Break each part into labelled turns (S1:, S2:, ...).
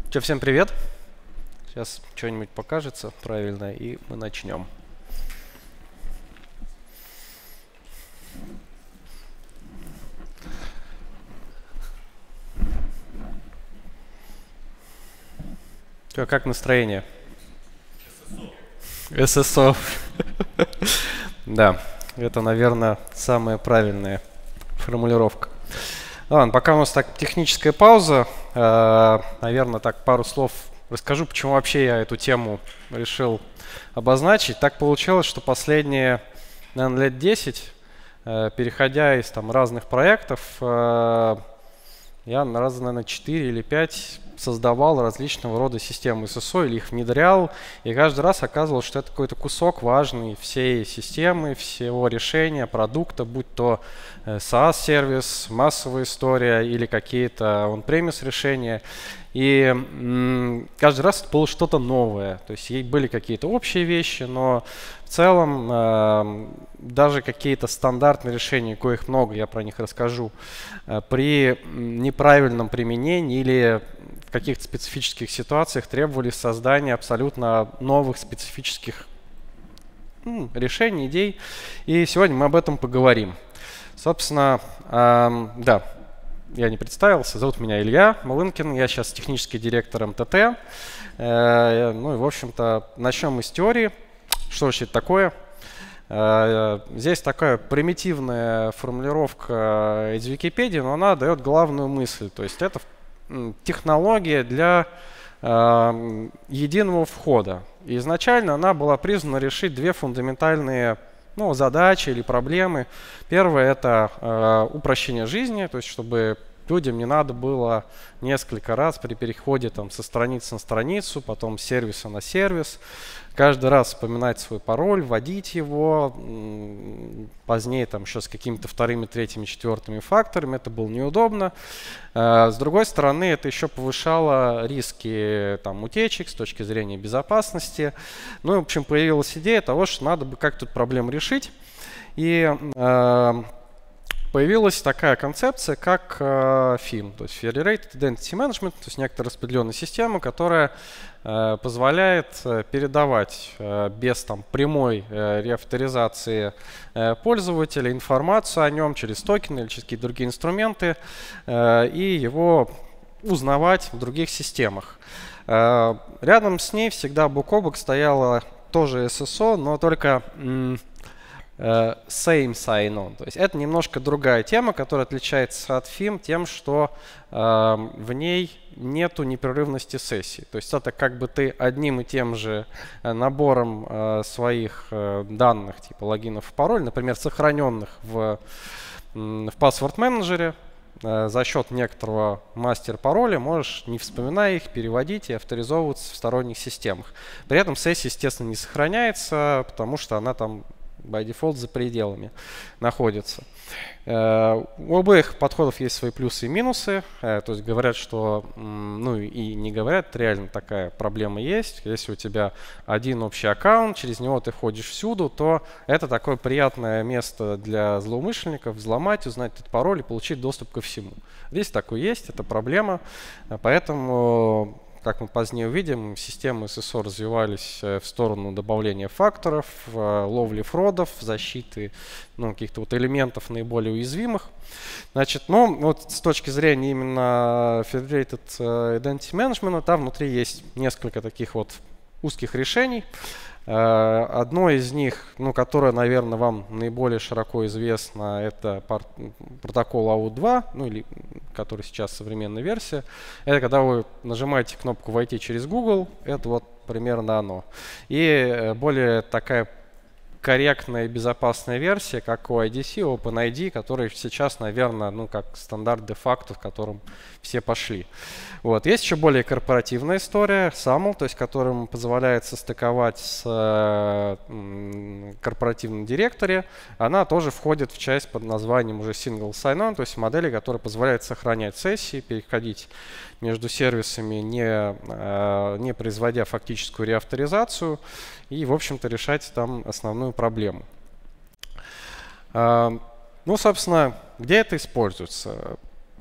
S1: Всем привет. Сейчас что-нибудь покажется правильно, и мы начнем. Как настроение? ССО. Да, это, наверное, самая правильная формулировка. Ладно, пока у нас так техническая пауза, наверное, так пару слов расскажу, почему вообще я эту тему решил обозначить. Так получилось, что последние, наверное, лет 10, переходя из разных проектов, я раза, наверное, 4 или 5 создавал различного рода системы ССО или их внедрял, и каждый раз оказывалось, что это какой-то кусок важный всей системы, всего решения, продукта, будь то SaaS-сервис, массовая история или какие-то он-премис решения. И каждый раз это было что-то новое. То есть были какие-то общие вещи, но в целом даже какие-то стандартные решения, коих много, я про них расскажу, при неправильном применении или в каких-то специфических ситуациях требовали создания абсолютно новых специфических решений, идей. И сегодня мы об этом поговорим. Собственно, да, я не представился, зовут меня Илья Малынкин, я сейчас технический директор МТТ. Ну и, в общем-то, начнем мы с теории. Что вообще это такое? Здесь такая примитивная формулировка из Википедии, но она дает главную мысль. То есть это технология для единого входа. И изначально она была призвана решить две фундаментальные задачи или проблемы. Первое – это упрощение жизни, то есть чтобы людям не надо было несколько раз при переходе со страницы на страницу, потом с сервиса на сервис, каждый раз вспоминать свой пароль, вводить его, позднее еще с какими-то вторыми, третьими, четвертыми факторами. Это было неудобно. С другой стороны, это еще повышало риски утечек с точки зрения безопасности. Ну и, в общем, появилась идея того, что надо бы как-то эту проблему решить. И появилась такая концепция, как FIM, то есть Federated Identity Management, то есть некоторая распределенная система, которая позволяет передавать без прямой реавторизации пользователя информацию о нем через токены или через какие-то другие инструменты и его узнавать в других системах. Рядом с ней всегда бок о бок стояла тоже SSO, но только same sign-on. То есть это немножко другая тема, которая отличается от FIM тем, что в ней нету непрерывности сессий. То есть это как бы ты одним и тем же набором своих данных, типа логинов и пароль, например, сохраненных в паспорт-менеджере, за счет некоторого мастер-пароля можешь, не вспоминая их, переводить и авторизовываться в сторонних системах. При этом сессия, естественно, не сохраняется, потому что она by default за пределами находится. У обоих подходов есть свои плюсы и минусы. То есть говорят, что, и не говорят, реально такая проблема есть. Если у тебя один общий аккаунт, через него ты ходишь всюду, то это такое приятное место для злоумышленников взломать, узнать этот пароль и получить доступ ко всему. Здесь такое есть, это проблема. Поэтому, как мы позднее увидим, системы ССО развивались в сторону добавления факторов, ловли фродов, защиты каких-то элементов наиболее уязвимых. Значит, с точки зрения именно Federated Identity Management, там внутри есть несколько таких узких решений. Одно из них, которое, наверное, вам наиболее широко известно, это протокол AUT2, или который сейчас современная версия. Это когда вы нажимаете кнопку «Войти через Google», это примерно оно. И более такая корректная и безопасная версия, как OIDC, OpenID, который сейчас, наверное, как стандарт де-факто, в котором все пошли. Есть еще более корпоративная история, SAML, то есть которым позволяет состыковать с корпоративном директоре. Она тоже входит в часть под названием уже Single Sign-On, то есть модели, которые позволяют сохранять сессии, переходить между сервисами, не производя фактическую реавторизацию, и, в общем-то, решать основную проблему. Собственно, где это используется?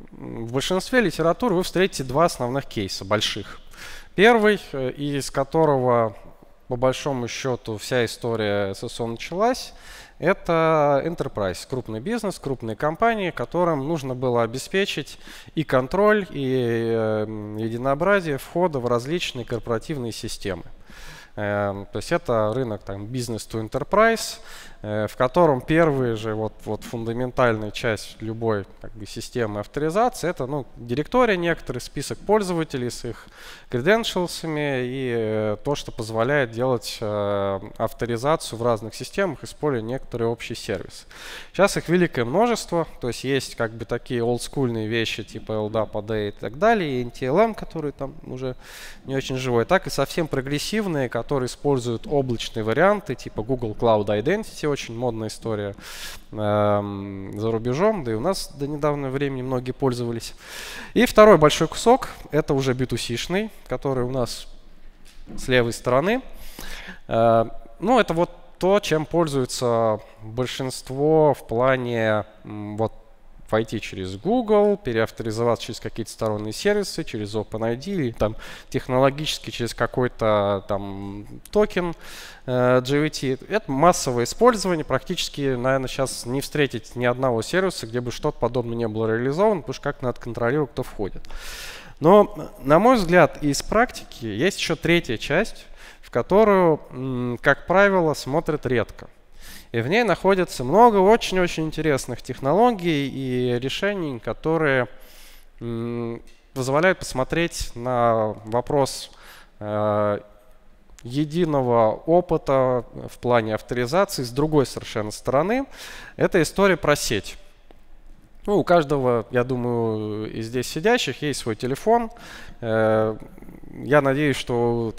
S1: в большинстве литератур вы встретите два основных кейса больших. Первый, из которого, по большому счету, вся история ССО началась, это enterprise, крупный бизнес, крупные компании, которым нужно было обеспечить и контроль, и единообразие входа в различные корпоративные системы. То есть это рынок business to enterprise, в котором первая же фундаментальная часть любой системы авторизации — это директория, некоторый список пользователей с их credentials'ами и то, что позволяет делать авторизацию в разных системах, используя некоторые общие сервисы. Сейчас их великое множество, то есть есть такие олдскульные вещи типа LDAP, AD и так далее, и NTLM, которые там уже не очень живой, так и совсем прогрессивные, которые используют облачные варианты типа Google Cloud Identity, очень модная история за рубежом, да и у нас до недавнего времени многие пользовались. И второй большой кусок — это уже B2C-шный, который у нас с левой стороны. Это то, чем пользуется большинство в плане войти через Google, переавторизоваться через какие-то сторонние сервисы, через OpenID или технологически через какой-то токен GVT. Это массовое использование. Практически, наверное, сейчас не встретить ни одного сервиса, где бы что-то подобное не было реализовано, потому что как надо контролировать, кто входит. Но, на мой взгляд, из практики есть еще третья часть, в которую, как правило, смотрят редко. И в ней находится много очень-очень интересных технологий и решений, которые позволяют посмотреть на вопрос единого опыта в плане авторизации с другой совершенно стороны. Это история про сеть. У каждого, я думаю, из здесь сидящих есть свой телефон. Я надеюсь, что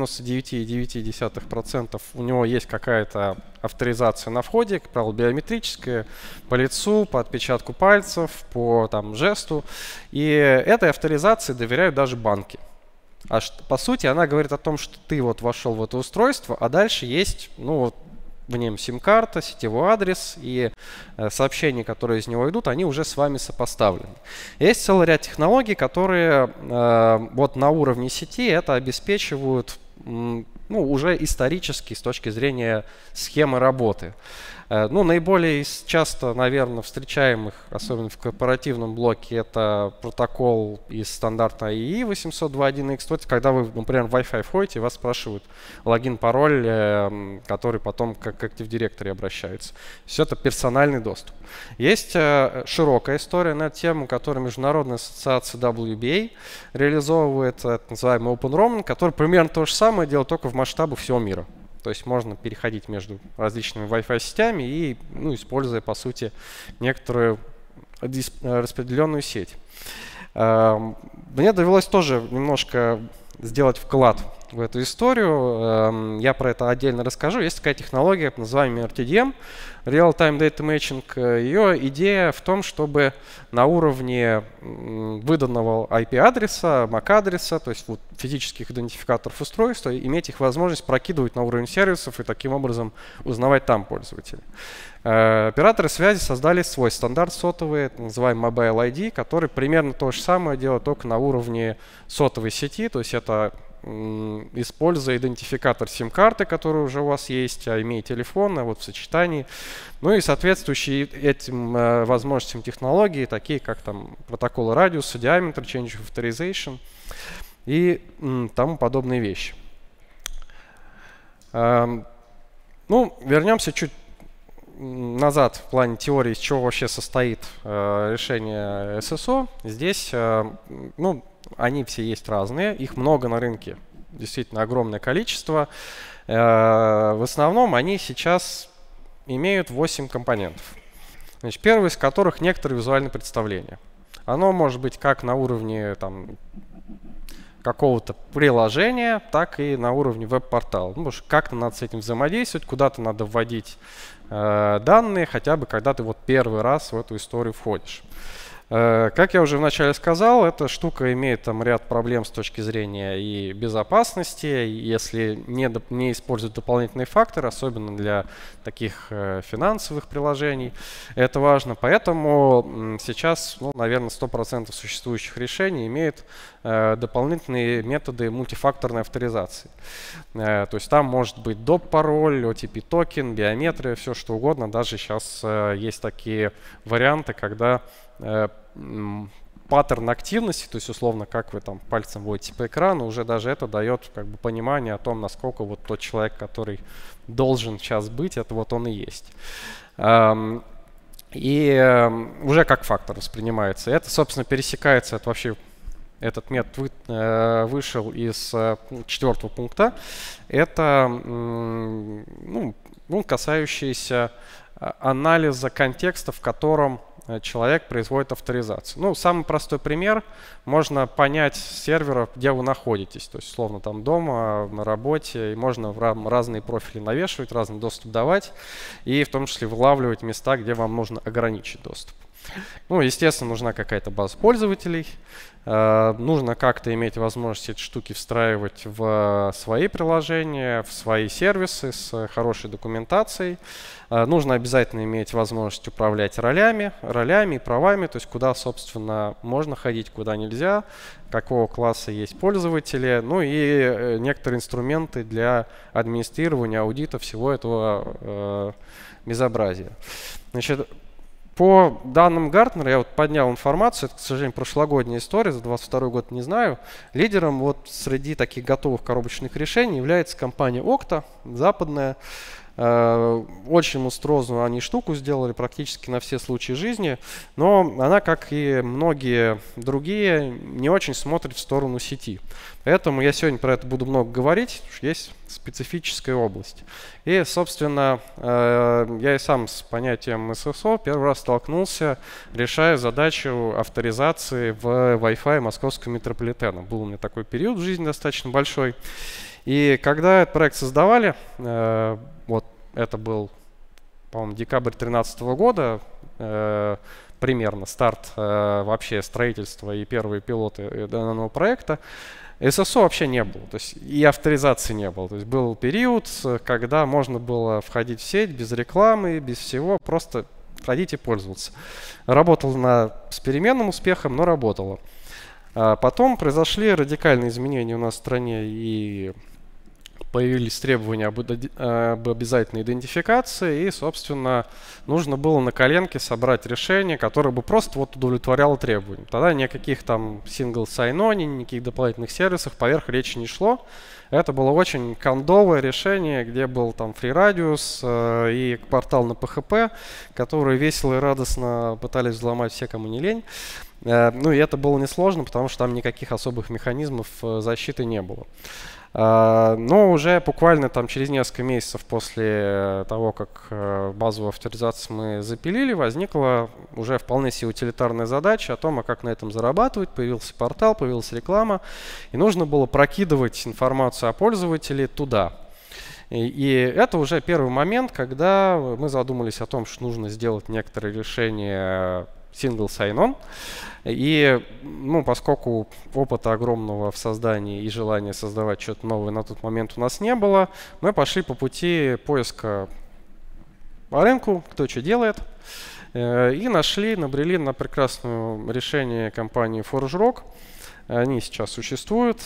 S1: 99,9% у него есть какая-то авторизация на входе, как правило, биометрическая, по лицу, по отпечатку пальцев, по жесту. И этой авторизации доверяют даже банки. По сути, она говорит о том, что ты вошел в это устройство, а дальше есть, в нем сим-карта, сетевой адрес и сообщения, которые из него идут, они уже с вами сопоставлены. Есть целый ряд технологий, которые на уровне сети это обеспечивают уже исторически с точки зрения схемы работы. Наиболее часто, наверное, встречаемых, особенно в корпоративном блоке, это протокол из стандарта IEEE 802.1x. То есть, когда вы, например, в Wi-Fi входите, вас спрашивают логин, пароль, который потом как Active Directory обращаются. Все это персональный доступ. Есть широкая история на эту тему, которую Международная ассоциация WBA реализовывает, это называемый Open Roaming, который примерно то же самое делает, только в масштабах всего мира. То есть можно переходить между различными Wi-Fi сетями и, используя, по сути, некоторую распределенную сеть. Мне довелось тоже немножко сделать вклад в эту историю. Я про это отдельно расскажу. Есть такая технология, называемая RTDM, Real-Time Data Matching. Ее идея в том, чтобы на уровне выданного IP-адреса, MAC-адреса, то есть физических идентификаторов устройства, иметь их возможность прокидывать на уровень сервисов и таким образом узнавать там пользователей. Операторы связи создали свой стандарт сотовый, называемый Mobile ID, который примерно то же самое делает, только на уровне сотовой сети, то есть это используя идентификатор сим-карты, который уже у вас есть, имея телефон, в сочетании. И соответствующие этим возможностям технологии, такие как протоколы радиуса, диаметр, change of authorization и тому подобные вещи. Вернемся чуть назад в плане теории, из чего вообще состоит решение ССО. Здесь, они все есть разные, их много на рынке, действительно огромное количество. В основном они сейчас имеют 8 компонентов. Значит, первый из которых некоторые визуальные представления. Оно может быть как на уровне какого-то приложения, так и на уровне веб-портала. Потому что как-то надо с этим взаимодействовать, куда-то надо вводить данные, хотя бы когда ты первый раз в эту историю входишь. Как я уже вначале сказал, эта штука имеет там ряд проблем с точки зрения и безопасности, если не используют дополнительные факторы, особенно для таких финансовых приложений. Это важно, поэтому сейчас, наверное, 100% существующих решений имеют дополнительные методы мультифакторной авторизации. То есть там может быть доп-пароль, OTP-токен, биометрия, все что угодно. Даже сейчас есть такие варианты, когда паттерн активности, то есть условно, как вы там пальцем водите по экрану, уже даже это дает как бы понимание о том, насколько вот тот человек, который должен сейчас быть, это вот он и есть. И уже как фактор воспринимается. Это, собственно, пересекается, это вообще этот метод вышел из 4-го пункта. Это касающийся анализа контекста, в котором человек производит авторизацию. Самый простой пример. Можно понять с сервера, где вы находитесь. То есть, условно, там дома, на работе. И можно разные профили навешивать, разный доступ давать. И в том числе вылавливать места, где вам нужно ограничить доступ. Естественно, нужна какая-то база пользователей. Нужно как-то иметь возможность эти штуки встраивать в свои приложения, в свои сервисы с хорошей документацией. Нужно обязательно иметь возможность управлять ролями и правами, то есть куда, собственно, можно ходить, куда нельзя, какого класса есть пользователи, и некоторые инструменты для администрирования, аудита всего этого безобразия. Значит, по данным Гартнера, я вот поднял информацию, это, к сожалению, прошлогодняя история, за 2022 год не знаю. Лидером вот среди таких готовых коробочных решений является компания Okta, западная. Очень монструозную они штуку сделали практически на все случаи жизни, но она, как и многие другие, не очень смотрит в сторону сети. Поэтому я сегодня про это буду много говорить, потому что есть специфическая область. И, собственно, я и сам с понятием SSO первый раз столкнулся, решая задачу авторизации в Wi-Fi московского метрополитена. Был у меня такой период в жизни достаточно большой. И когда этот проект создавали, вот это был, по-моему, декабрь 2013 года, примерно старт вообще строительства и первые пилоты данного проекта, SSO вообще не было, то есть и авторизации не было. То есть был период, когда можно было входить в сеть без рекламы, без всего, просто входить и пользоваться. Работало с переменным успехом, но работало. Потом произошли радикальные изменения у нас в стране и появились требования об обязательной идентификации, и, собственно, нужно было на коленке собрать решение, которое бы просто вот удовлетворяло требованиям. Тогда никаких там single sign-on, никаких дополнительных сервисов поверх речи не шло. Это было очень кондовое решение, где был там FreeRadius и портал на PHP, которые весело и радостно пытались взломать все, кому не лень. И это было несложно, потому что там никаких особых механизмов защиты не было. Но уже буквально там через несколько месяцев после того, как базовую авторизацию мы запилили, возникла уже вполне себе утилитарная задача о том, как на этом зарабатывать. Появился портал, появилась реклама, и нужно было прокидывать информацию о пользователе туда. И это уже первый момент, когда мы задумались о том, что нужно сделать некоторые решения single sign-on. И поскольку опыта огромного в создании и желания создавать что-то новое на тот момент у нас не было, мы пошли по пути поиска по рынку, кто что делает, и набрели на прекрасное решение компании ForgeRock. Они сейчас существуют.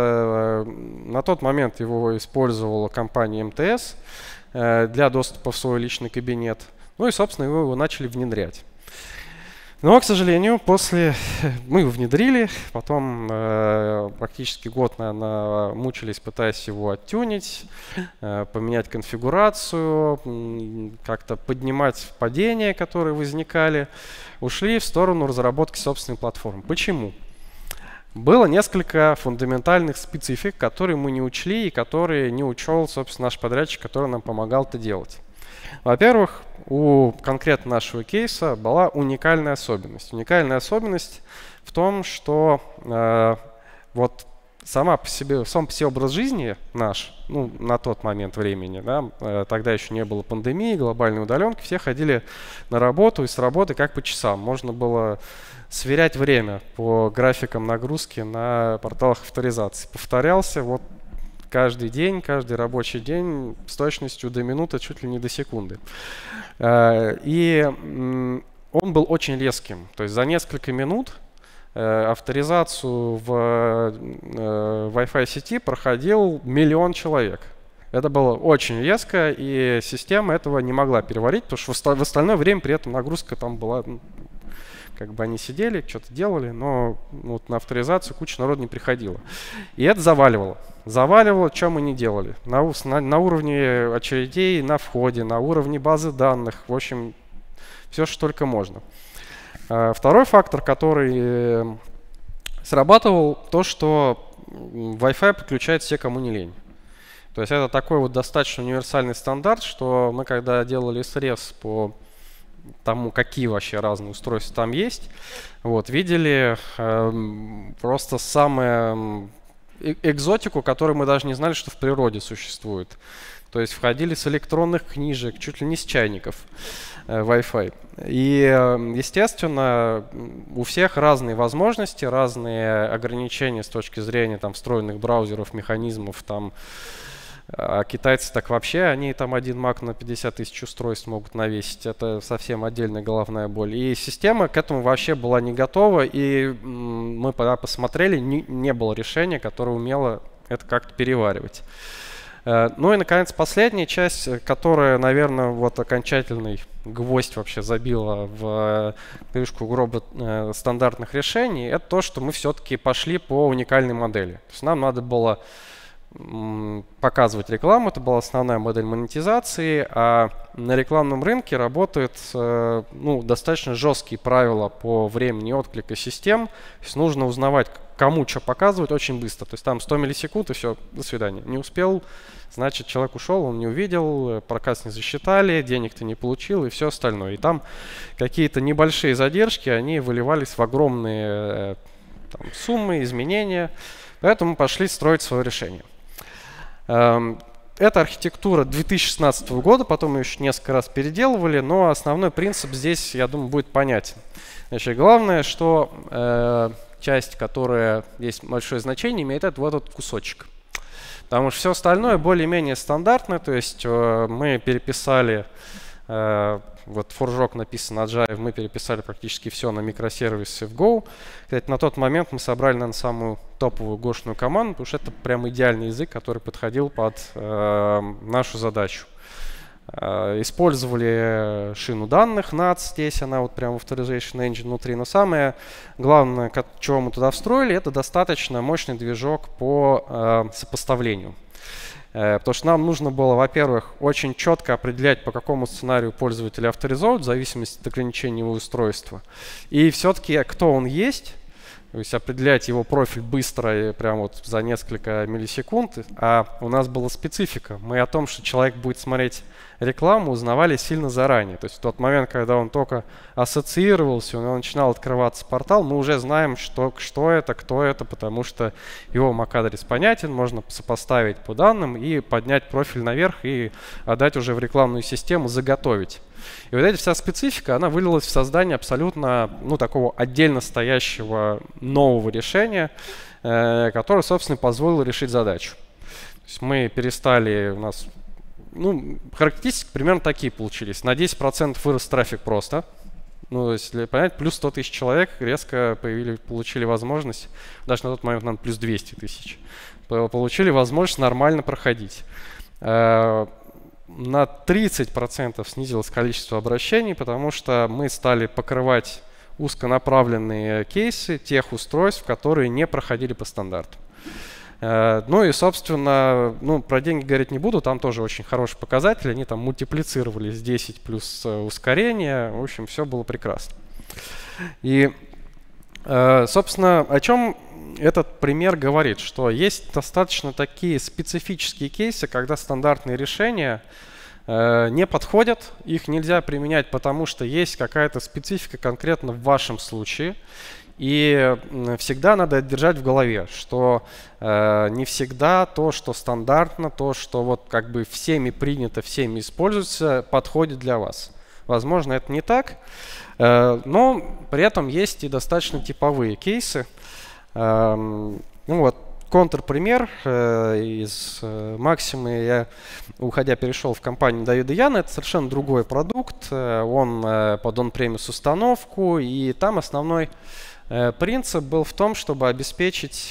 S1: На тот момент его использовала компания МТС для доступа в свой личный кабинет. И, собственно, его начали внедрять. Но, к сожалению, мы его внедрили, потом практически год, наверное, мучились, пытаясь его оттюнить, поменять конфигурацию, как-то поднимать падения, которые возникали, ушли в сторону разработки собственной платформы. Почему? Было несколько фундаментальных специфик, которые мы не учли и которые не учел, собственно, наш подрядчик, который нам помогал это делать. Во-первых, у конкретно нашего кейса была уникальная особенность. Уникальная особенность в том, что вот сам по себе образ жизни наш, ну, на тот момент времени, да, тогда еще не было пандемии, глобальной удаленки, все ходили на работу и с работы как по часам. Можно было сверять время по графикам нагрузки на порталах авторизации. Повторялся вот каждый день, каждый рабочий день с точностью до минуты, чуть ли не до секунды. И он был очень резким. То есть за несколько минут авторизацию в Wi-Fi сети проходил 1 миллион человек. Это было очень резко, и система этого не могла переварить, потому что в остальное время при этом нагрузка там была, как бы они сидели, что-то делали, но вот на авторизацию куча народу не приходила. И это заваливало. Заваливало, что мы не делали. На уровне очередей на входе, на уровне базы данных, в общем, все, что только можно. Второй фактор, который срабатывал, то, что Wi-Fi подключает все, кому не лень. То есть это такой вот достаточно универсальный стандарт, что мы когда делали срез по тому, какие вообще разные устройства там есть, вот, видели просто самую экзотику, которую мы даже не знали, что в природе существует. То есть входили с электронных книжек, чуть ли не с чайников Wi-Fi. И, естественно, у всех разные возможности, разные ограничения с точки зрения там встроенных браузеров, механизмов, там. А китайцы так вообще, они там один Mac на 50 тысяч устройств могут навесить. Это совсем отдельная головная боль. И система к этому вообще была не готова. И мы когда посмотрели, не было решения, которое умело это как-то переваривать. Ну и, наконец, последняя часть, которая, наверное, вот окончательный гвоздь вообще забила в крышку гроба стандартных решений, это то, что мы все-таки пошли по уникальной модели. То есть нам надо было показывать рекламу, это была основная модель монетизации, а на рекламном рынке работают достаточно жесткие правила по времени отклика систем. То есть нужно узнавать, кому что показывать очень быстро. То есть там 100 миллисекунд и все, до свидания. Не успел, значит, человек ушел, он не увидел, проказ не засчитали, денег ты не получил и все остальное. И там какие-то небольшие задержки, они выливались в огромные суммы, изменения. Поэтому мы пошли строить свое решение. Это архитектура 2016 года, потом мы еще несколько раз переделывали, но основной принцип здесь, я думаю, будет понятен. Значит, главное, что часть, которая есть большое значение, имеет вот этот кусочек. Потому что все остальное более-менее стандартно, то есть мы переписали, вот форжок написан на Java, мы переписали практически все на микросервисы в Go. Кстати, на тот момент мы собрали, наверное, самую топовую гошную команду, потому что это прям идеальный язык, который подходил под нашу задачу. Использовали шину данных NATS, здесь она вот прям в Authorization Engine внутри, но самое главное, чего мы туда встроили, это достаточно мощный движок по сопоставлению. Потому что нам нужно было, во-первых, очень четко определять, по какому сценарию пользователи авторизуют, в зависимости от ограничений его устройства. И все-таки, кто он есть, то есть определять его профиль быстро и прям вот за несколько миллисекунд. А у нас была специфика. Мы о том, что человек будет смотреть рекламу, узнавали сильно заранее. То есть в тот момент, когда он только ассоциировался, у него начинал открываться портал, мы уже знаем, что это, кто это, потому что его MAC-адрес понятен, можно сопоставить по данным и поднять профиль наверх и отдать уже в рекламную систему, заготовить. И вот эта вся специфика, она вылилась в создание абсолютно, такого отдельно стоящего нового решения, которое, собственно, позволило решить задачу. То есть мы перестали, у нас, характеристики примерно такие получились. На 10% вырос трафик просто. Если понять, плюс 100 тысяч человек резко получили возможность, даже на тот момент, наверное, плюс 200 тысяч, получили возможность нормально проходить. На 30% снизилось количество обращений, потому что мы стали покрывать узконаправленные кейсы тех устройств, которые не проходили по стандарту. И, собственно, про деньги говорить не буду, там тоже очень хороший показатель, они там мультиплицировались 10 плюс ускорение, в общем, все было прекрасно. И, собственно, о чем этот пример говорит, что есть достаточно такие специфические кейсы, когда стандартные решения не подходят, их нельзя применять, потому что есть какая-то специфика конкретно в вашем случае. И всегда надо держать в голове, что не всегда то, что стандартно, то, что вот как бы всеми принято, всеми используется, подходит для вас. Возможно, это не так, но при этом есть и достаточно типовые кейсы. Ну вот, контрпример из Максимы. Я, уходя, перешел в компанию Давида Яна. Это совершенно другой продукт. Он под он-премис установку, и там основной принцип был в том, чтобы обеспечить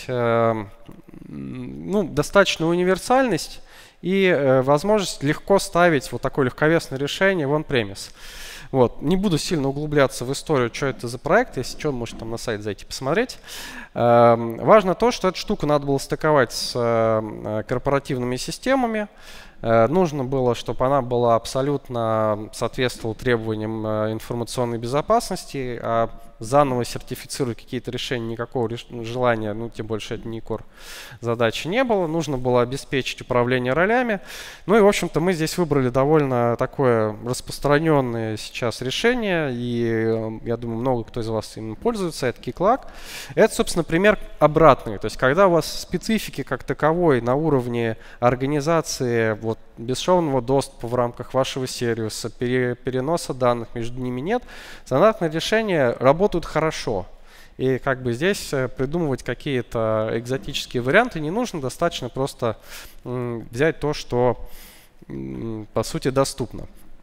S1: достаточную универсальность и возможность легко ставить вот такое легковесное решение в on-premise. Вот. Не буду сильно углубляться в историю, что это за проект. Если что, можете там на сайт зайти посмотреть. Важно то, что эту штуку надо было стыковать с корпоративными системами. Нужно было, чтобы она была абсолютно соответствовала требованиям информационной безопасности, а заново сертифицировать какие-то решения никакого желания, ну тем больше это не core задачи не было. Нужно было обеспечить управление ролями. Ну и в общем-то мы здесь выбрали довольно такое распространенное сейчас решение, и я думаю много кто из вас им пользуется, это KeyCloak. Это собственно пример обратный, то есть когда у вас специфики как таковой на уровне организации вот бесшовного доступа в рамках вашего сервиса, переноса данных между ними нет, стандартные решения работают хорошо. И как бы здесь придумывать какие-то экзотические варианты не нужно, достаточно просто взять то, что по сути доступно.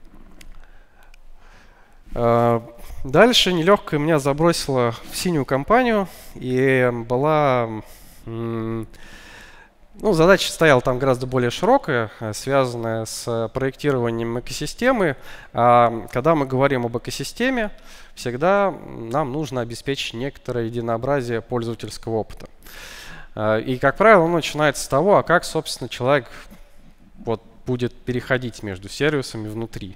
S1: Дальше нелегкая меня забросила в синюю компанию, и была... задача стояла там гораздо более широкая, связанная с проектированием экосистемы. Когда мы говорим об экосистеме, всегда нам нужно обеспечить некоторое единообразие пользовательского опыта. И, как правило, он начинается с того, как, собственно, человек вот будет переходить между сервисами внутри.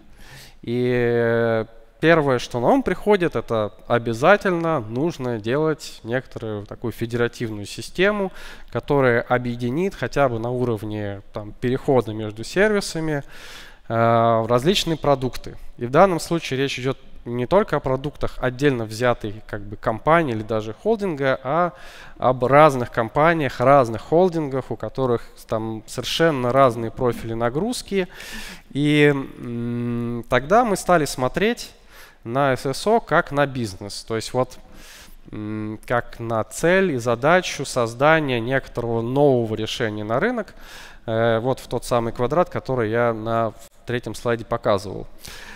S1: И первое, что на ум приходит, это обязательно нужно делать некоторую такую федеративную систему, которая объединит хотя бы на уровне перехода между сервисами различные продукты. И в данном случае речь идет не только о продуктах отдельно взятой компании или даже холдинга, а об разных компаниях, разных холдингах, у которых там совершенно разные профили нагрузки. И тогда мы стали смотреть на SSO как на бизнес, то есть вот как на цель и задачу создания некоторого нового решения на рынок, вот в тот самый квадрат, который я на третьем слайде показывал.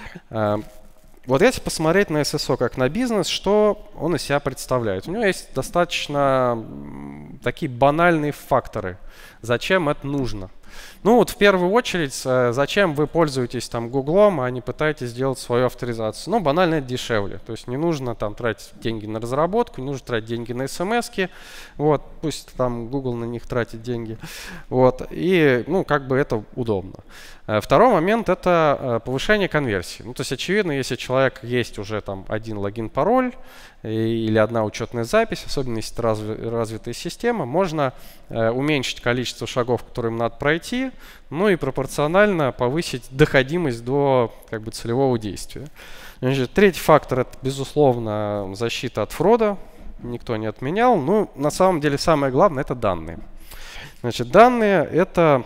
S1: Вот если посмотреть на SSO как на бизнес, что он из себя представляет? У него есть достаточно такие банальные факторы, зачем это нужно. Ну вот в первую очередь, зачем вы пользуетесь там Гуглом, а не пытаетесь сделать свою авторизацию? Ну банально это дешевле, то есть не нужно там тратить деньги на разработку, не нужно тратить деньги на смс-ки, вот, пусть там Google на них тратит деньги, вот, и это удобно. Второй момент — это повышение конверсии. Ну то есть очевидно, если человек есть уже там один логин, пароль или одна учетная запись, особенно если это развитая система, можно уменьшить количество шагов, которые им надо пройти, ну и пропорционально повысить доходимость до целевого действия. Значит, третий фактор — это, безусловно, защита от фрода. Никто не отменял. Но на самом деле самое главное — это данные. Значит, данные — это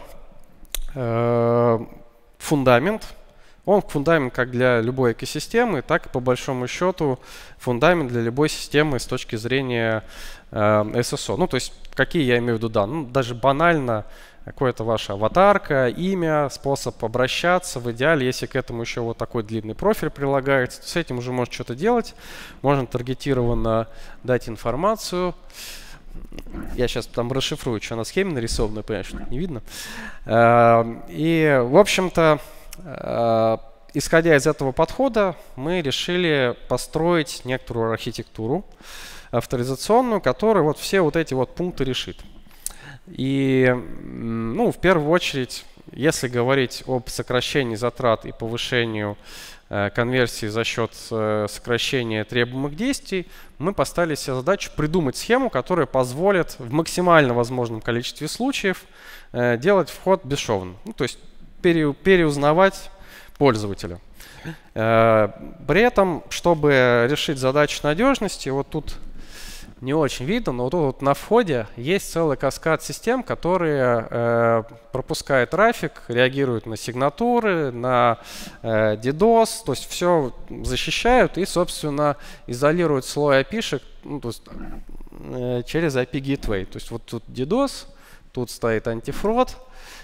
S1: фундамент. Он фундамент как для любой экосистемы, так и по большому счету фундамент для любой системы с точки зрения SSO. Ну, то есть, какие я имею в виду данные? Ну, даже банально какая-то ваша аватарка, имя, способ обращаться. В идеале, если к этому еще вот такой длинный профиль прилагается, то с этим уже можно что-то делать. Можно таргетированно дать информацию. Я сейчас там расшифрую, что на схеме нарисовано, понимаешь, что не видно. И, в общем-то, исходя из этого подхода, мы решили построить некоторую архитектуру авторизационную, которая вот все вот эти вот пункты решит. И, в первую очередь, если говорить об сокращении затрат и повышению конверсии за счет сокращения требуемых действий, мы поставили себе задачу придумать схему, которая позволит в максимально возможном количестве случаев делать вход бесшовным. Ну, то есть переузнавать пользователя. При этом, чтобы решить задачу надежности, вот тут не очень видно, но тут вот на входе есть целый каскад систем, которые пропускают трафик, реагируют на сигнатуры, на DDoS, то есть все защищают и, собственно, изолируют слой API-шек, ну, то есть, через IP Gateway. То есть вот тут DDoS, тут стоит антифрод,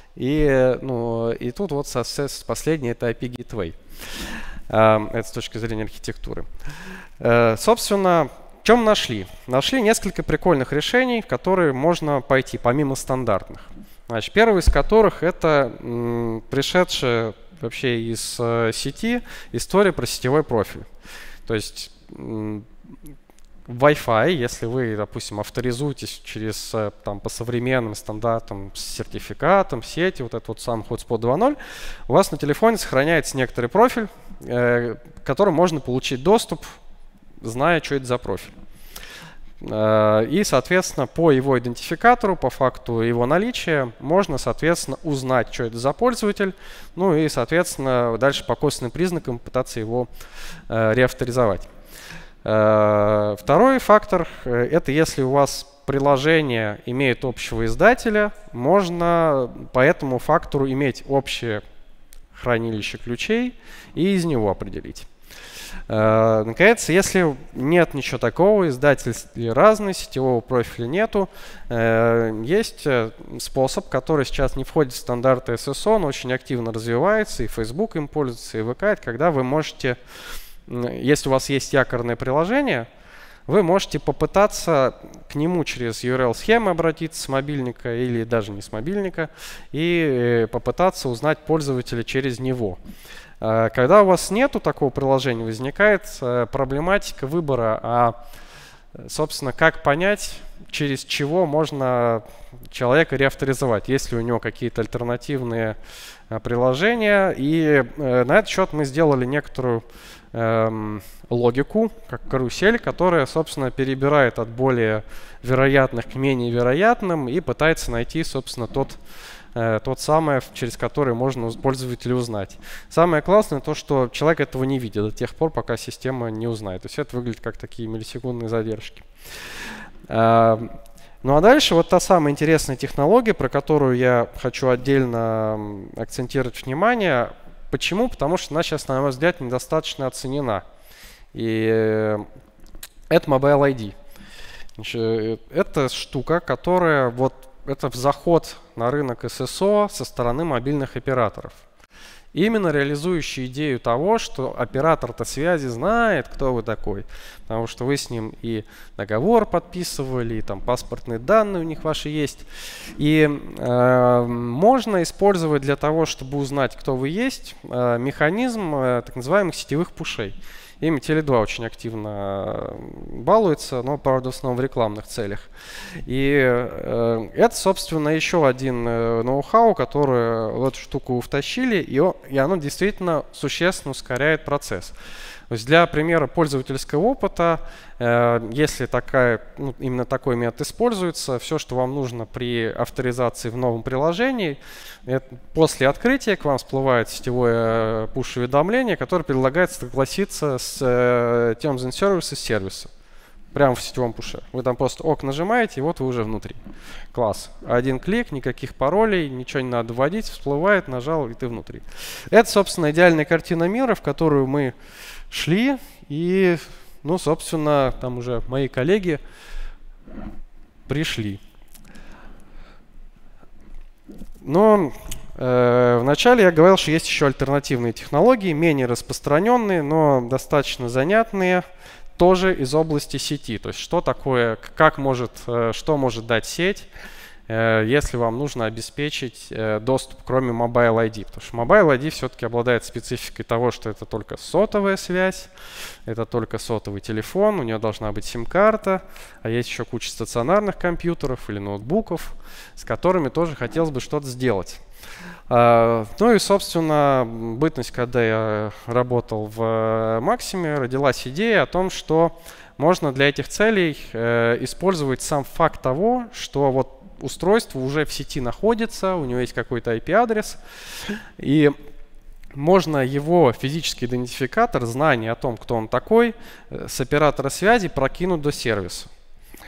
S1: и тут вот, соответственно, последний это IP Gateway. Это с точки зрения архитектуры. Собственно, что мы нашли? Нашли несколько прикольных решений, в которые можно пойти, помимо стандартных. Значит, первый из которых это пришедшая вообще из сети история про сетевой профиль. То есть Wi-Fi, если вы, допустим, авторизуетесь через по современным стандартам с сертификатом, сети, вот этот вот сам Hotspot 2.0, у вас на телефоне сохраняется некоторый профиль, к которому можно получить доступ, зная, что это за профиль. И, соответственно, по его идентификатору, по факту его наличия, можно, соответственно, узнать, что это за пользователь, ну и, соответственно, дальше по косвенным признакам пытаться его реавторизовать. Второй фактор – это если у вас приложение имеет общего издателя, можно по этому фактору иметь общее хранилище ключей и из него определить. Наконец, если нет ничего такого, издатели разные, сетевого профиля нету, есть способ, который сейчас не входит в стандарты SSO, но очень активно развивается, и Facebook им пользуется, и ВК, это когда вы можете, если у вас есть якорное приложение, вы можете попытаться к нему через URL-схемы обратиться с мобильника или даже не с мобильника и попытаться узнать пользователя через него. Когда у вас нету такого приложения, возникает проблематика выбора, собственно, как понять, через чего можно человека реавторизовать, есть ли у него какие-то альтернативные приложения. И на этот счет мы сделали некоторую логику, как карусель, которая, собственно, перебирает от более вероятных к менее вероятным и пытается найти, собственно, тот самый, через который можно пользователя узнать. Самое классное то, что человек этого не видит до тех пор, пока система не узнает. То есть это выглядит как такие миллисекундные задержки. Ну а дальше вот та самая интересная технология, про которую я хочу отдельно акцентировать внимание. Почему? Потому что она сейчас, на мой взгляд, недостаточно оценена. И это Mobile ID. Значит, это штука, которая это заход на рынок SSO со стороны мобильных операторов. Именно реализующий идею того, что оператор-то связи знает, кто вы такой, потому что вы с ним и договор подписывали, и там паспортные данные у них ваши есть. И можно использовать для того, чтобы узнать, кто вы есть, механизм так называемых сетевых пушей. Ими Теле2 очень активно балуется, но, правда, в основном в рекламных целях. И это, собственно, еще один ноу-хау, который в эту штуку втащили, и оно действительно существенно ускоряет процесс. То есть для примера пользовательского опыта, если именно такой метод используется, все, что вам нужно при авторизации в новом приложении, после открытия к вам всплывает сетевое push-уведомление, которое предлагает согласиться с Terms and Services сервиса. Прямо в сетевом пуше. Вы там просто ок нажимаете, и вот вы уже внутри. Класс. Один клик, никаких паролей, ничего не надо вводить, всплывает, нажал, и ты внутри. Это, собственно, идеальная картина мира, в которую мы шли, и, ну, собственно, там уже мои коллеги пришли. Но вначале я говорил, что есть еще альтернативные технологии, менее распространенные, но достаточно занятные, тоже из области сети. То есть что такое, что может дать сеть, если вам нужно обеспечить доступ, кроме Mobile ID. Потому что Mobile ID все-таки обладает спецификой того, что это только сотовая связь, это только сотовый телефон, у нее должна быть сим-карта, а есть еще куча стационарных компьютеров или ноутбуков, с которыми тоже хотелось бы что-то сделать. Ну и, собственно, бытность, когда я работал в Максиме, родилась идея о том, что можно для этих целей использовать сам факт того, что вот устройство уже в сети находится, у него есть какой-то IP-адрес, и можно его физический идентификатор, знание о том, кто он такой, с оператора связи прокинуть до сервиса.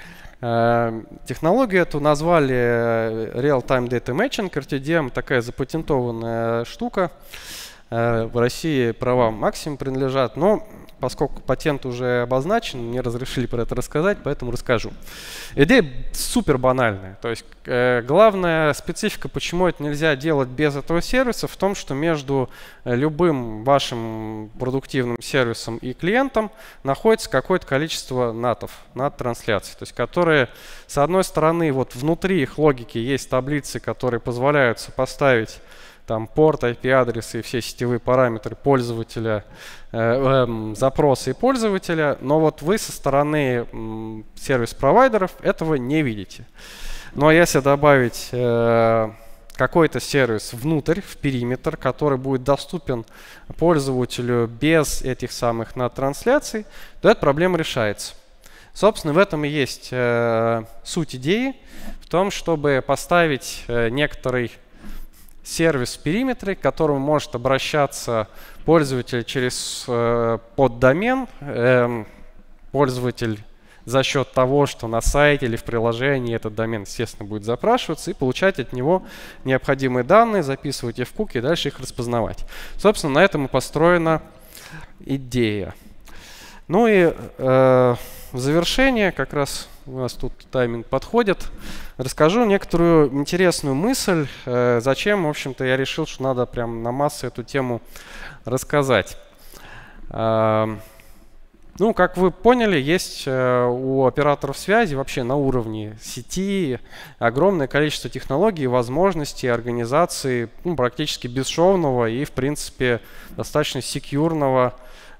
S1: Технологию эту назвали Real-Time Data Matching, RTDM, такая запатентованная штука. В России права Максим принадлежат, но поскольку патент уже обозначен, мне разрешили про это рассказать, поэтому расскажу. Идея супер банальная. То есть главная специфика, почему это нельзя делать без этого сервиса, в том, что между любым вашим продуктивным сервисом и клиентом находится какое-то количество натов, NAT-трансляций, то есть которые, с одной стороны, вот внутри их логики есть таблицы, которые позволяют сопоставить там порт, IP-адрес и все сетевые параметры пользователя, запросы и пользователя, но вот вы со стороны сервис-провайдеров этого не видите. Но если добавить какой-то сервис внутрь, в периметр, который будет доступен пользователю без этих самых NAT-трансляций, то эта проблема решается. Собственно, в этом и есть суть идеи, в том, чтобы поставить некоторый сервис в периметре, к которому может обращаться пользователь через поддомен, пользователь за счет того, что на сайте или в приложении этот домен, естественно, будет запрашиваться, и получать от него необходимые данные, записывать их в куки и дальше их распознавать. Собственно, на этом и построена идея. Ну и в завершение, как раз у нас тут тайминг подходит, расскажу некоторую интересную мысль, зачем, в общем-то, я решил, что надо прям на массе эту тему рассказать. Ну, как вы поняли, есть у операторов связи вообще на уровне сети огромное количество технологий и возможностей организации практически бесшовного и, в принципе, достаточно секьюрного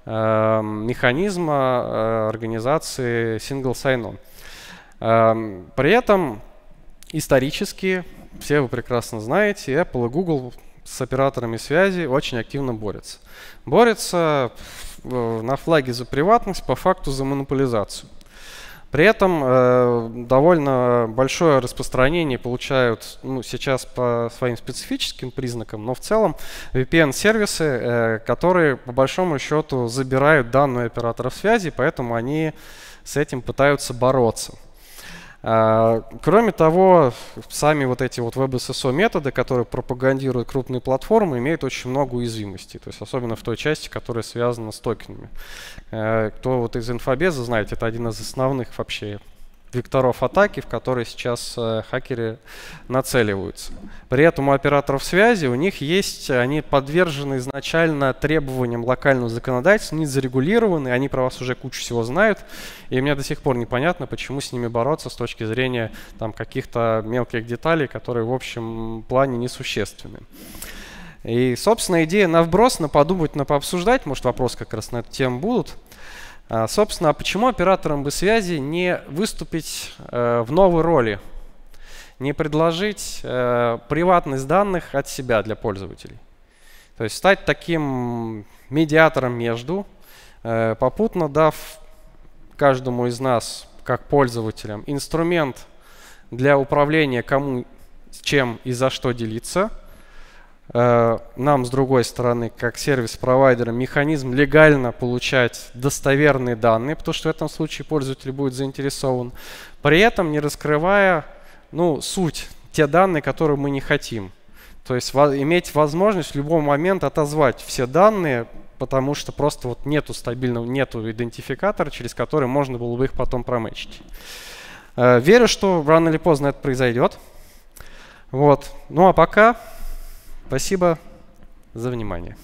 S1: механизма организации Single Sign-On. При этом исторически, все вы прекрасно знаете, Apple и Google с операторами связи очень активно борются. Борются на флаге за приватность, по факту за монополизацию. При этом довольно большое распространение получают сейчас по своим специфическим признакам, но в целом VPN-сервисы, которые по большому счету забирают данные операторов связи, поэтому они с этим пытаются бороться. Кроме того, сами вот эти вот WebSSO методы, которые пропагандируют крупные платформы, имеют очень много уязвимостей, то есть особенно в той части, которая связана с токенами. Кто вот из инфобеза знает, это один из основных вообще векторов атаки, в которые сейчас хакеры нацеливаются. При этом у операторов связи у них есть, они подвержены изначально требованиям локального законодательства, не зарегулированы, они про вас уже кучу всего знают, и мне до сих пор непонятно, почему с ними бороться с точки зрения там каких-то мелких деталей, которые в общем плане несущественны. И, собственно, идея на вброс, на подумать, на пообсуждать, может, вопросы как раз на эту тему будут. Собственно, а почему операторам связи не выступить в новой роли, не предложить приватность данных от себя для пользователей? То есть стать таким медиатором между, попутно дав каждому из нас, как пользователям, инструмент для управления кому, с чем и за что делиться. Нам, с другой стороны, как сервис-провайдерам, механизм легально получать достоверные данные, потому что в этом случае пользователь будет заинтересован, при этом не раскрывая суть, те данные, которые мы не хотим. То есть иметь возможность в любой момент отозвать все данные, потому что просто вот нету стабильного, нету идентификатора, через который можно было бы их потом промэчить. Верю, что рано или поздно это произойдет. Вот. Ну а пока... Спасибо за внимание.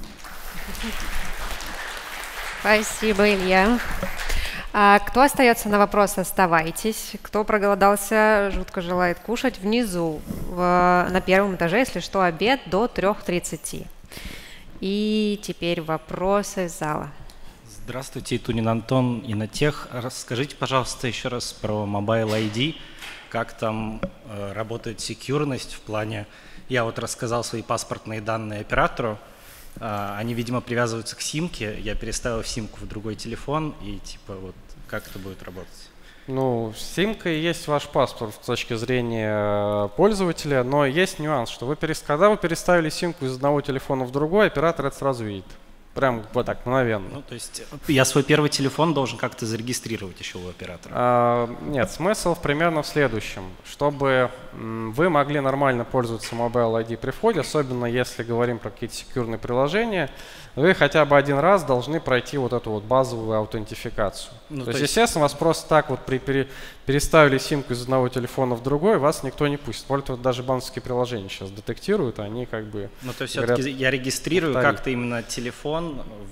S2: Спасибо, Илья. Кто остается на вопрос, оставайтесь. Кто проголодался, жутко желает кушать, внизу, на первом этаже, если что, обед до 3:30. И теперь вопросы из зала.
S3: Здравствуйте, Тунин Антон, Иннотех. Расскажите, пожалуйста, еще раз про Mobile ID. Как там работает секьюрность в плане... Я вот рассказал свои паспортные данные оператору, они, видимо, привязываются к симке, я переставил симку в другой телефон, и типа вот как это будет работать?
S1: Ну, симка и есть ваш паспорт с точки зрения пользователя, но есть нюанс, что когда вы переставили симку из одного телефона в другой, оператор это сразу видит. Прям вот так, мгновенно.
S3: Ну, то есть я свой первый телефон должен как-то зарегистрировать еще у оператора?
S1: Нет, смысл примерно в следующем. Чтобы вы могли нормально пользоваться Mobile ID при входе, особенно если говорим про какие-то секьюрные приложения, вы хотя бы один раз должны пройти вот эту вот базовую аутентификацию. То есть, естественно, вас просто так вот переставили симку из одного телефона в другой, вас никто не пустит. Более того, даже банковские приложения сейчас детектируют, они как бы...
S3: Ну, то есть все-таки я регистрирую как-то именно телефон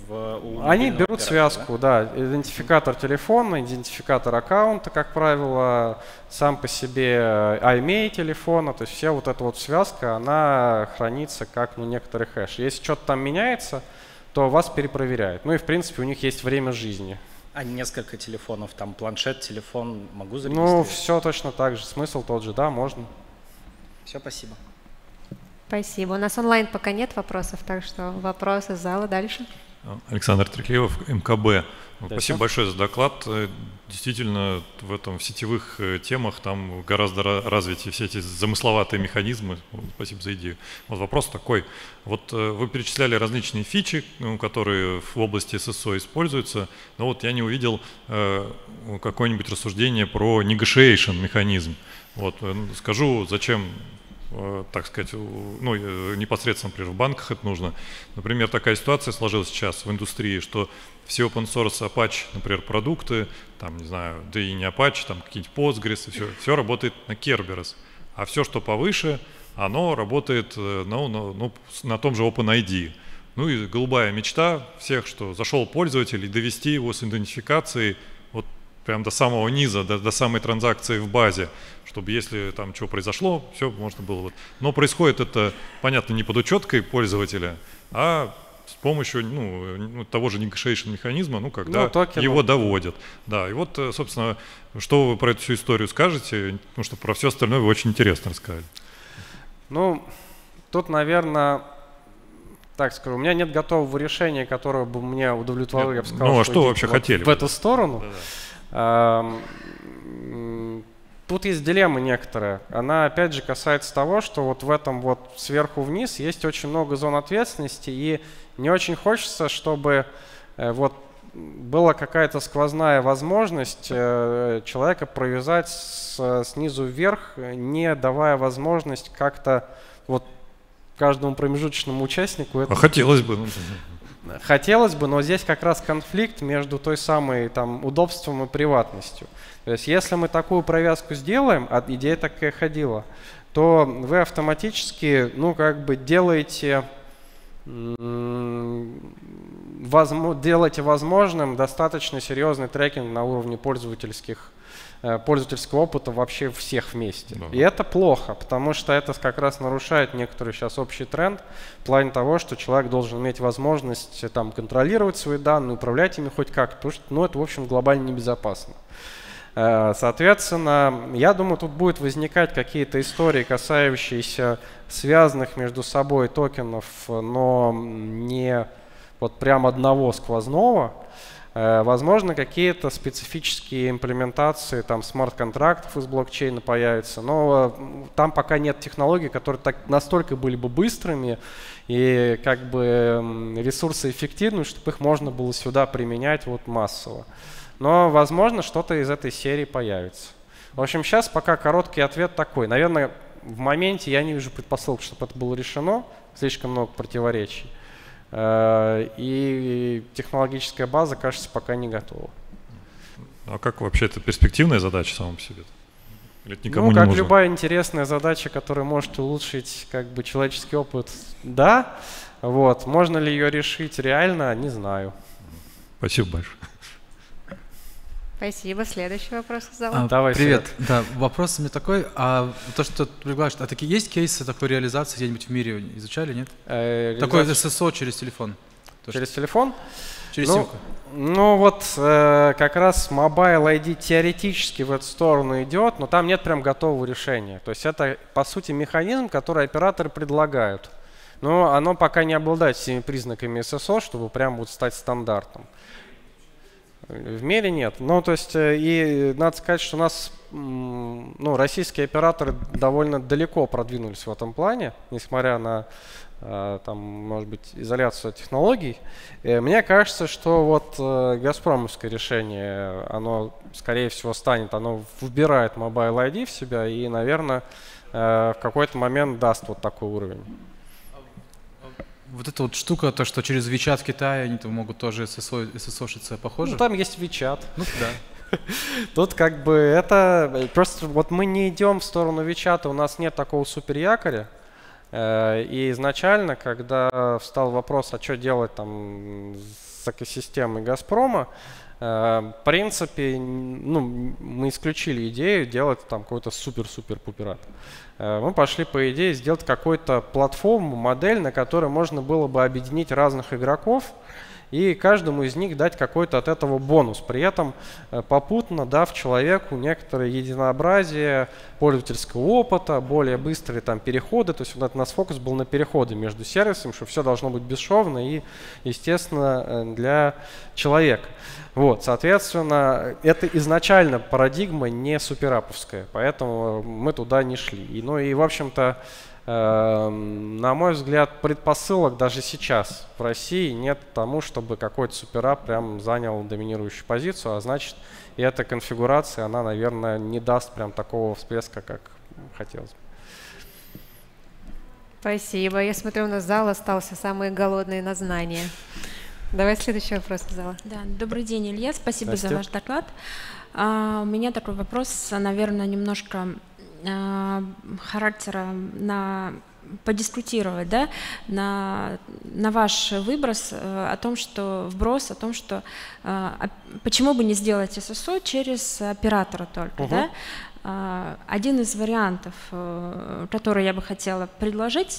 S1: Они берут связку, да, идентификатор телефона, идентификатор аккаунта, как правило, сам по себе IMEI телефона, то есть вся вот эта вот связка, она хранится как некоторый хэш. Если что-то там меняется, то вас перепроверяют. Ну и в принципе у них есть время жизни.
S3: А несколько телефонов, там планшет, телефон могу зарегистрировать?
S1: Ну, все точно так же, смысл тот же, да, можно.
S3: Все, спасибо.
S2: Спасибо. У нас онлайн пока нет вопросов, так что вопросы из зала дальше.
S4: Александр Треклеев, МКБ. Спасибо большое за доклад. Действительно, в сетевых темах там гораздо развитие все эти замысловатые механизмы. Спасибо за идею. Вот вопрос такой. Вот вы перечисляли различные фичи, которые в области ССО используются, но вот я не увидел какое-нибудь рассуждение про negotiation механизм. Вот скажу, зачем, так сказать, ну, непосредственно, например, в банках это нужно. Например, такая ситуация сложилась сейчас в индустрии, что все open source Apache, например, продукты, там, не знаю, да и не Apache, там какие-нибудь Postgres, все работает на Kerberos. А все, что повыше, оно работает на том же OpenID. Ну и голубая мечта всех, что зашел пользователь и довести его с идентификацией вот прям до самого низа, до самой транзакции в базе, чтобы если там что произошло, все можно было. Но происходит это, понятно, не под учеткой пользователя, а с помощью того же negotiation механизма, когда его доводят. Да, и вот, собственно, что вы про эту всю историю скажете, потому что про все остальное вы очень интересно рассказали. Ну, тут, наверное, так скажу, у меня нет готового решения, которое бы меня удовлетворило, я бы сказал, ну, а что вообще хотели?
S1: В эту сторону. Тут есть дилемма некоторая. Она, опять же, касается того, что вот в этом вот сверху вниз есть очень много зон ответственности, и не очень хочется, чтобы вот была какая-то сквозная возможность человека провязать снизу вверх, не давая возможность как-то вот каждому промежуточному участнику...
S4: А хотелось бы.
S1: Хотелось бы, но здесь как раз конфликт между той самой там удобством и приватностью. То есть если мы такую провязку сделаем, а идея такая ходила, то вы автоматически, делаете возможным достаточно серьезный трекинг на уровне пользовательского опыта вообще всех вместе. Да. И это плохо, потому что это как раз нарушает некоторый сейчас общий тренд в плане того, что человек должен иметь возможность там контролировать свои данные, управлять ими хоть как-то, потому что это, в общем, глобально небезопасно. Соответственно, я думаю, тут будут возникать какие-то истории, касающиеся связанных между собой токенов, но не вот прям одного сквозного. Возможно, какие-то специфические имплементации там смарт-контрактов из блокчейна появятся, но там пока нет технологий, которые настолько были бы быстрыми и как бы ресурсы эффективными, чтобы их можно было сюда применять вот массово. Но, возможно, что-то из этой серии появится. В общем, сейчас пока короткий ответ такой. Наверное, в моменте я не вижу предпосылок, чтобы это было решено. Слишком много противоречий. И технологическая база, кажется, пока не готова.
S4: А как вообще это перспективная задача самом по себе? Или это никому не
S1: как
S4: нужно?
S1: Любая интересная задача, которая может улучшить как бы человеческий опыт, да. Вот. Можно ли ее решить реально, не знаю.
S4: Спасибо большое.
S2: Спасибо. Следующий вопрос из зала.
S1: Давай,
S5: привет. Да, вопрос у меня такой. То, что ты предлагаешь, такие есть кейсы такой реализации где-нибудь в мире изучали, нет? Такой ССО через телефон.
S1: Через телефон?
S5: Через симку.
S1: Как раз Mobile ID теоретически в эту сторону идет, но там нет прям готового решения. То есть это, по сути, механизм, который операторы предлагают. Но оно пока не обладает всеми признаками ССО, чтобы прям вот стать стандартом. в мире нет. Ну, то есть, и надо сказать, что у нас российские операторы довольно далеко продвинулись в этом плане, несмотря на там, может быть, изоляцию технологий. Мне кажется, что вот газпромовское решение, оно, скорее всего, оно вбирает Mobile ID в себя и, наверное, в какой-то момент даст вот такой уровень.
S5: Вот эта вот штука, то, что через WeChat в Китае они там могут тоже SSO-шиться, похоже?
S1: Ну, там есть WeChat.
S5: Ну, да.
S1: Тут как бы это... Просто вот мы не идем в сторону WeChat, у нас нет такого суперякоря. И изначально, когда встал вопрос, а что делать там с экосистемой Газпрома, в принципе, мы исключили идею делать там какой-то супер-супер-пуперат. Мы пошли по идее сделать какую-то платформу, модель, на которой можно было бы объединить разных игроков и каждому из них дать какой-то от этого бонус, при этом попутно дав человеку некоторое единообразие пользовательского опыта, более быстрые там переходы. То есть вот у нас фокус был на переходы между сервисами, что все должно быть бесшовно и, естественно, для человека. Вот, соответственно, это изначально парадигма не супераповская, поэтому мы туда не шли. И в общем-то, на мой взгляд, предпосылок даже сейчас в России нет к тому, чтобы какой-то суперап прям занял доминирующую позицию, а значит, и эта конфигурация, она, наверное, не даст прям такого всплеска, как хотелось бы.
S2: Спасибо. Я смотрю, у нас зал остался самые голодные на знания. Давай следующий вопрос из зала.
S6: Да, добрый день, Илья. Спасибо за ваш доклад. У меня такой вопрос, наверное, немножко характера подискутировать, да, на ваш вброс о том, что почему бы не сделать SSO через оператора только, да? Один из вариантов, который я бы хотела предложить,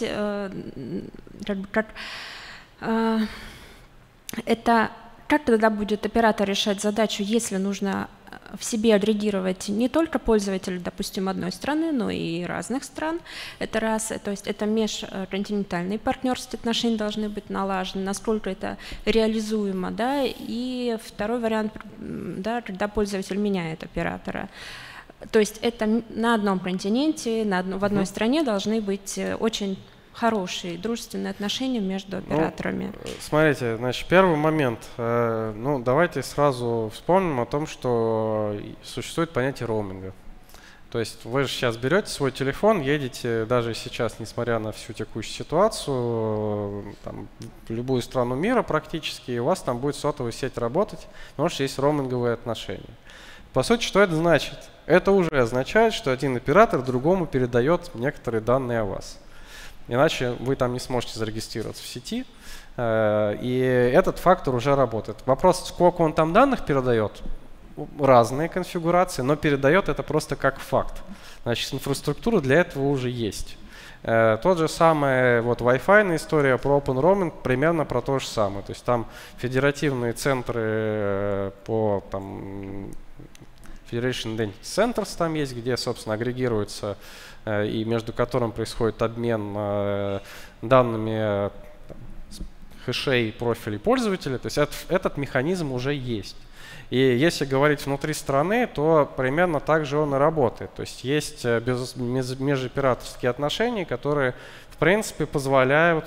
S6: это как тогда будет оператор решать задачу, если нужно в себе агрегировать не только пользователей, допустим, одной страны, но и разных стран. Это раз, то есть это межконтинентальные партнерские отношения должны быть налажены, насколько это реализуемо, да. И второй вариант, да, когда пользователь меняет оператора. То есть это на одном континенте, в одной стране должны быть очень хорошие дружественные отношения между операторами.
S1: Смотрите, значит, первый момент. Давайте сразу вспомним о том, что существует понятие роуминга. То есть вы же сейчас берете свой телефон, едете даже сейчас, несмотря на всю текущую ситуацию, там, в любую страну мира практически, и у вас там будет сотовая сеть работать, потому что есть роуминговые отношения. По сути, что это значит? Это уже означает, что один оператор другому передает некоторые данные о вас. Иначе вы там не сможете зарегистрироваться в сети, и этот фактор уже работает. Вопрос, сколько он там данных передает, разные конфигурации, но передает это просто как факт. Значит, инфраструктура для этого уже есть. Тот же самый Wi-Fi история про Open Roaming примерно про то же самое. То есть там федеративные центры по Federation Identity Centers там есть, где, собственно, агрегируются и между которым происходит обмен данными хэшей профилей пользователя. То есть этот механизм уже есть. И если говорить внутри страны, то примерно так же он и работает. То есть есть межоператорские отношения, которые, в принципе, позволяют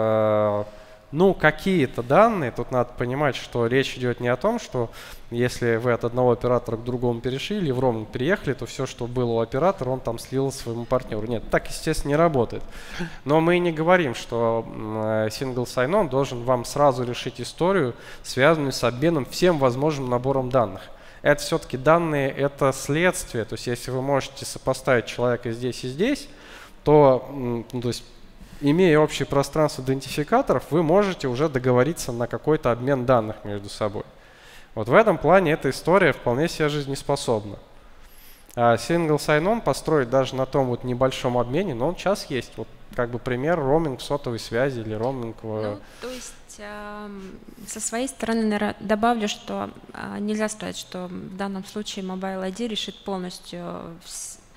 S1: какие-то данные. Тут надо понимать, что речь идет не о том, что если вы от одного оператора к другому перешли или в роуминг переехали, то все, что было у оператора, он там слил своему партнеру. Нет, так, естественно, не работает. Но мы не говорим, что Single Sign-On должен вам сразу решить историю, связанную с обменом всем возможным набором данных. Это все-таки данные, это следствие. То есть если вы можете сопоставить человека здесь и здесь, то есть, имея общее пространство идентификаторов, вы можете уже договориться на какой-то обмен данных между собой. Вот в этом плане эта история вполне себе жизнеспособна. А Single Sign-On построить даже на том небольшом обмене, но он сейчас есть. Вот как бы пример роуминг сотовой связи или роуминг.
S6: То есть со своей стороны, наверное, добавлю, что нельзя сказать, что в данном случае Mobile ID решит полностью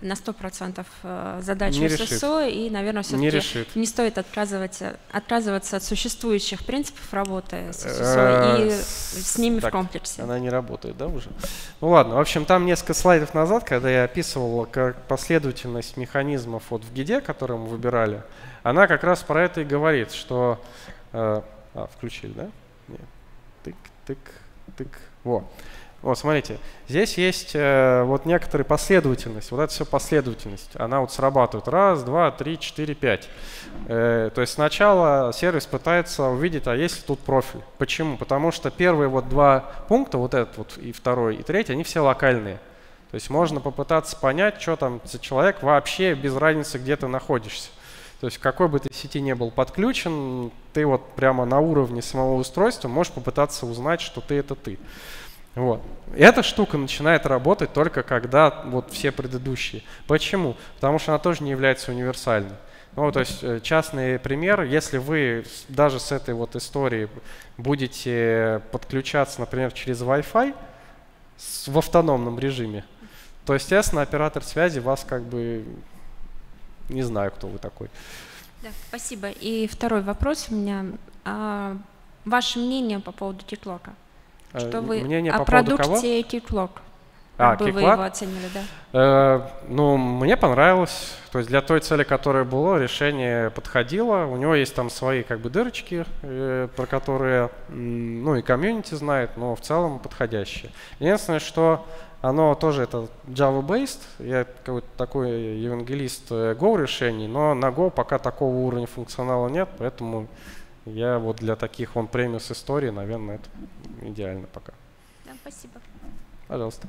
S6: на 100% задачу ССО, и, наверное, все-таки не стоит отказываться от существующих принципов работы с ССО и с ними в комплексе.
S1: Она не работает, да, уже? Ну ладно, в общем, там несколько слайдов назад, когда я описывал последовательность механизмов вот в гиде, которые мы выбирали, она как раз про это и говорит, что... включили, да? Нет. Тык, тык, тык. Вот, смотрите, здесь есть вот некоторая последовательность. Вот это все последовательность. Она вот срабатывает. 1, 2, 3, 4, 5. То есть сначала сервис пытается увидеть, а есть ли тут профиль. Почему? Потому что первые вот 2 пункта, вот этот вот и второй, и третий, они все локальные. То есть можно попытаться понять, что там за человек вообще без разницы, где ты находишься. То есть в какой бы ты сети не был подключен, ты вот прямо на уровне самого устройства можешь попытаться узнать, что ты — это ты. Вот. Эта штука начинает работать только когда вот все предыдущие. Почему? Потому что она тоже не является универсальной. Ну, то есть частный пример, если вы даже с этой вот историей будете подключаться, например, через Wi-Fi в автономном режиме, то, естественно, оператор связи вас как бы... Не знаю, кто вы такой.
S6: Да, спасибо. И второй вопрос у меня. Ваше мнение по поводу Keycloak? Что вы о продукте Keycloak? Как бы вы его оценили, да?
S1: Ну, мне понравилось. То есть для той цели, которая была, решение подходило. У него есть там свои как бы дырочки, про которые, ну, и комьюнити знает, но в целом подходящие. Единственное, что оно тоже это Java-based, я какой-то такой евангелист Go решений, но на Go пока такого уровня функционала нет, поэтому я вот для таких on-premise историй, наверное, это идеально пока.
S6: Да, спасибо.
S1: Пожалуйста.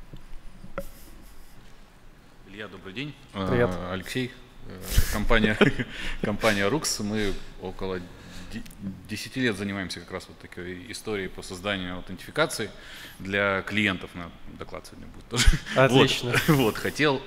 S7: Илья, добрый день.
S1: Привет.
S7: Алексей, компания RUX. Мы около 10 лет занимаемся как раз вот такой историей по созданию аутентификации для клиентов. На доклад сегодня будет тоже.
S1: Отлично.
S7: Вот, хотел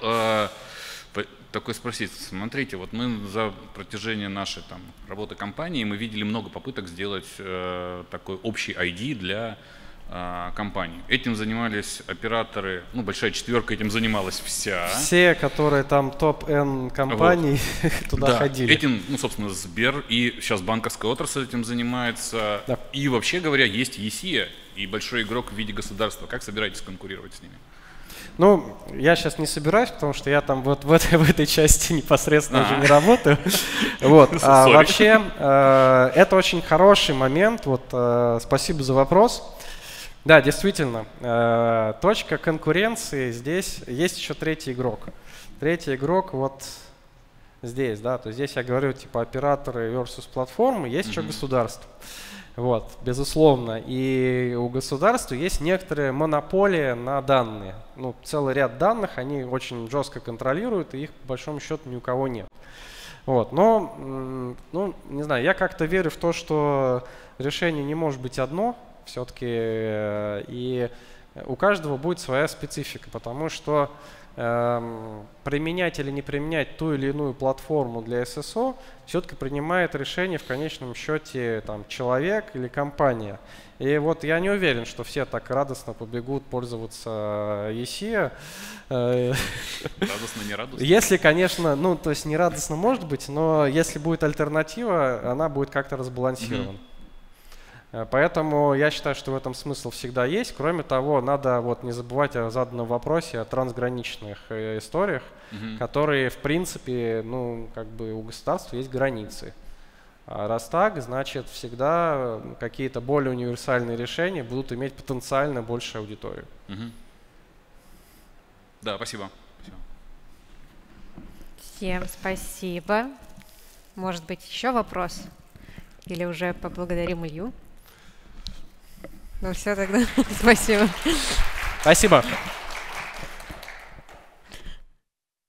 S7: такой спросить. Смотрите, вот мы за протяжение нашей там работы компании мы видели много попыток сделать такой общий ID для компаний. Этим занимались операторы, ну, большая четверка этим занималась вся.
S1: Все, которые там топ-N компаний, вот. Туда ходили.
S7: Этим, ну, собственно, Сбер и сейчас банковская отрасль этим занимается. Да. И вообще говоря, есть ЕСИА и большой игрок в виде государства. Как собираетесь конкурировать с ними?
S1: Ну, я сейчас не собираюсь, потому что я там вот в этой части непосредственно уже не работаю. Вот. Вообще, это очень хороший момент. Вот, спасибо за вопрос. Да, действительно, точка конкуренции здесь. Есть еще третий игрок. Третий игрок вот здесь, да, то есть здесь я говорю типа операторы versus платформы, есть еще государство. Вот, безусловно. И у государства есть некоторые монополии на данные. Ну, целый ряд данных они очень жестко контролируют, и их по большому счету ни у кого нет. Вот, но, ну, не знаю, я как-то верю в то, что решение не может быть одно. Все-таки и у каждого будет своя специфика, потому что применять или не применять ту или иную платформу для ССО все-таки принимает решение в конечном счете там, человек или компания. И вот я не уверен, что все так радостно побегут пользоваться ESIA.
S7: Радостно, не радостно?
S1: Если, конечно, ну то есть не радостно может быть, но если будет альтернатива, она будет как-то разбалансирована. Поэтому я считаю, что в этом смысл всегда есть. Кроме того, надо вот не забывать о заданном вопросе о трансграничных историях, которые, в принципе, ну, как бы у государства есть границы. А раз так, значит, всегда какие-то более универсальные решения будут иметь потенциально большую аудиторию.
S7: Да, спасибо.
S2: Всем спасибо. Может быть, еще вопрос? Или уже поблагодарим Илью? Ну все тогда. Спасибо.
S1: Спасибо.